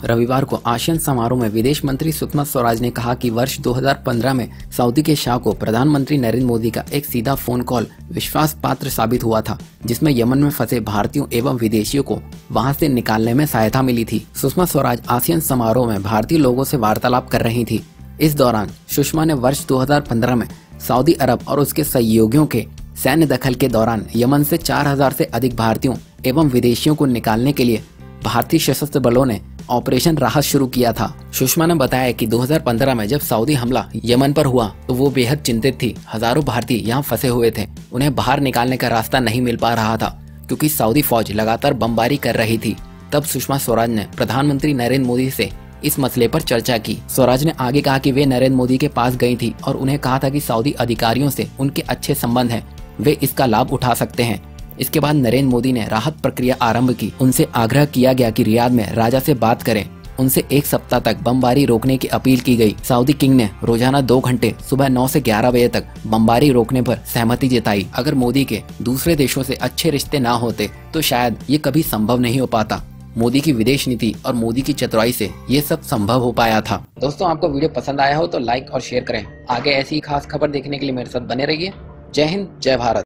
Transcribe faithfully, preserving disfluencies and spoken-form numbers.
रविवार को आसियान समारोह में विदेश मंत्री सुषमा स्वराज ने कहा कि वर्ष दो हज़ार पंद्रह में सऊदी के शाह को प्रधानमंत्री नरेंद्र मोदी का एक सीधा फोन कॉल विश्वास पात्र साबित हुआ था, जिसमें यमन में फंसे भारतीयों एवं विदेशियों को वहां से निकालने में सहायता मिली थी। सुषमा स्वराज आसियान समारोह में भारतीय लोगों से वार्तालाप कर रही थी। इस दौरान सुषमा ने वर्ष दो हज़ार पंद्रह में सऊदी अरब और उसके सहयोगियों के सैन्य दखल के दौरान यमन से चार हज़ार से अधिक भारतीयों एवं विदेशियों को निकालने के लिए भारतीय सशस्त्र बलों ने ऑपरेशन राहत शुरू किया था। सुषमा ने बताया कि दो हज़ार पंद्रह में जब सऊदी हमला यमन पर हुआ तो वो बेहद चिंतित थी। हजारों भारतीय यहाँ फंसे हुए थे, उन्हें बाहर निकालने का रास्ता नहीं मिल पा रहा था क्योंकि सऊदी फौज लगातार बमबारी कर रही थी। तब सुषमा स्वराज ने प्रधानमंत्री नरेंद्र मोदी से इस मसले पर चर्चा की। स्वराज ने आगे कहा कि वे नरेंद्र मोदी के पास गई थी और उन्हें कहा था कि सऊदी अधिकारियों से उनके अच्छे संबंध हैं, वे इसका लाभ उठा सकते हैं। इसके बाद नरेंद्र मोदी ने राहत प्रक्रिया आरंभ की। उनसे आग्रह किया गया कि रियाद में राजा से बात करें। उनसे एक सप्ताह तक बमबारी रोकने की अपील की गई। सऊदी किंग ने रोजाना दो घंटे सुबह नौ से ग्यारह बजे तक बमबारी रोकने पर सहमति जताई। अगर मोदी के दूसरे देशों से अच्छे रिश्ते ना होते तो शायद ये कभी संभव नहीं हो पाता। मोदी की विदेश नीति और मोदी की चतुराई से ये सब संभव हो पाया था। दोस्तों, आपको वीडियो पसंद आया हो तो लाइक और शेयर करें। आगे ऐसी ही खास खबर देखने के लिए मेरे साथ बने रहिए। जय हिंद, जय भारत।